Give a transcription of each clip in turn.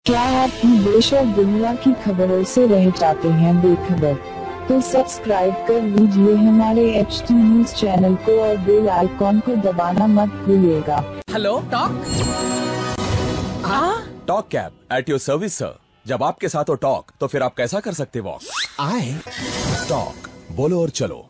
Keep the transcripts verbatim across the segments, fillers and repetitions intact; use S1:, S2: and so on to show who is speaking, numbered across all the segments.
S1: क्या आप देश और दुनिया की खबरों से रह जाते हैं बेखबर? तो सब्सक्राइब कर लीजिए हमारे एच टी न्यूज चैनल को और बेल आइकॉन को दबाना मत भूलिएगा।
S2: Hello Talk. हाँ
S3: Talk cab at your service sir. जब आपके साथ हो टॉक तो फिर आप कैसा कर सकते वॉक?
S2: आए
S3: टॉक बोलो और चलो।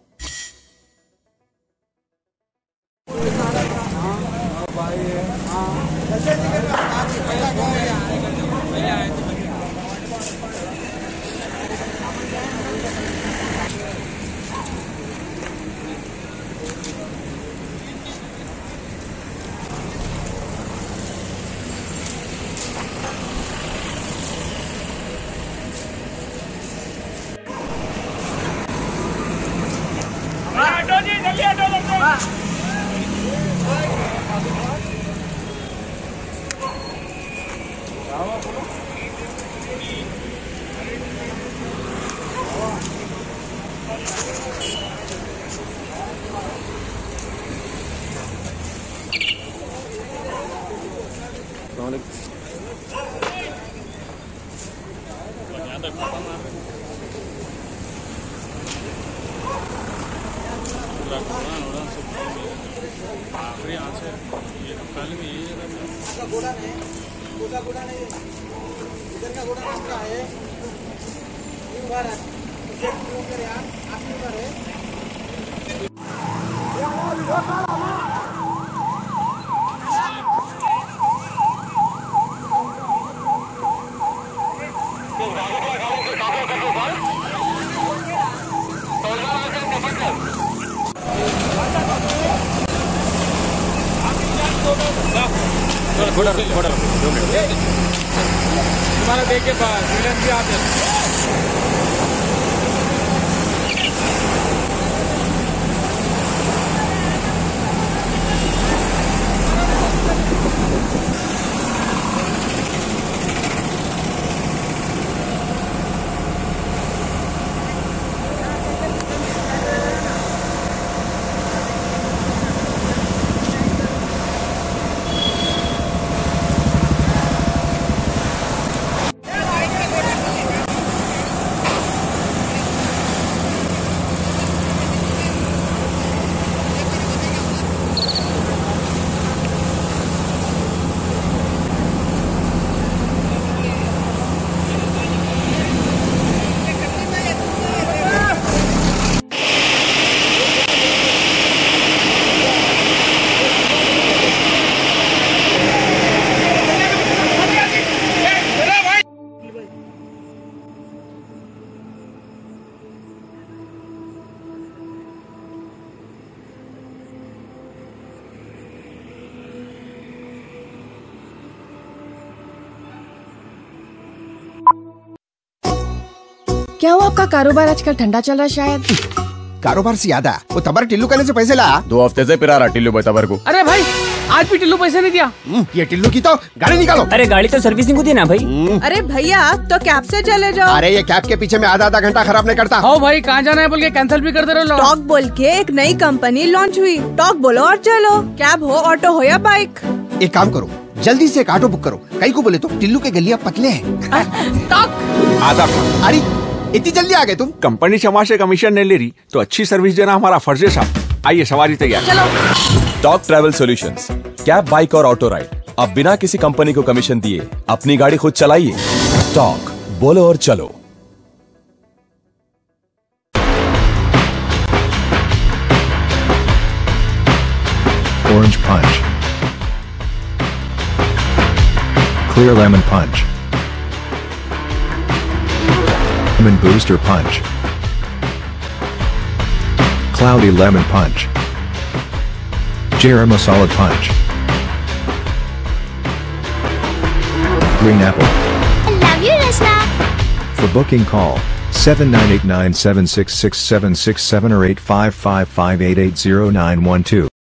S4: जल्दी हटो लोग। घोड़ा नहीं, घोड़ा घोड़ा नहीं, इधर का घोड़ा एक्स्ट्रा है। एक बार एक किलोमीटर यार आखिरी बार है।
S5: घोड़ा घोड़ा तुम्हारा देख के पास भी आते
S6: क्या हुआ आपका कारोबार आजकल ठंडा चल रहा है शायद?
S7: कारोबार से याद आया, वो तबर टिल्लू कहने से पैसे ला।
S3: दो हफ्ते से पिरा रहा टिल्लू भाई तबर को।
S2: अरे भाई आज भी टिल्लू पैसे नहीं दिया।
S7: ये टिल्लू की तो गाड़ी निकालो।
S8: अरे गाड़ी तो सर्विसिंग को दी ना भाई।
S6: अरे भैया तो कैब से चले जाओ।
S7: अरे ये कैब के पीछे में आधा आधा घंटा खराब नहीं करता।
S2: हाँ भाई कहाँ जाना है बोल के कैंसिल भी कर दे रहे हो।
S6: टॉक बोल के एक नई कंपनी लॉन्च हुई। टॉक बोलो और चलो। कैब हो, ऑटो हो या बाइक।
S7: एक काम करो, जल्दी से एक ऑटो बुक करो। कई को बोले तो टिल्लू के गलिया पतले हैं।
S2: टॉक
S7: आधा अरे इतनी जल्दी आ गए तुम?
S5: कंपनी क्षमा से कमीशन नहीं ले रही तो अच्छी सर्विस देना हमारा फर्ज है साहब। आइए सवारी तैयार।
S2: चलो।
S3: Talk travel solutions, cab bike और ऑटो राइड। अब बिना किसी कंपनी को कमीशन दिए अपनी गाड़ी खुद चलाइए। टॉक बोलो और चलो।
S9: Orange Punch, Clear Lemon Punch, Lemon Booster Punch, Cloudy Lemon Punch, Garam Masala Punch, Green Apple.
S10: I love you, Rasna.
S9: For booking call seven nine eight nine seven six six seven six seven or eight five five five eight eight zero nine one two.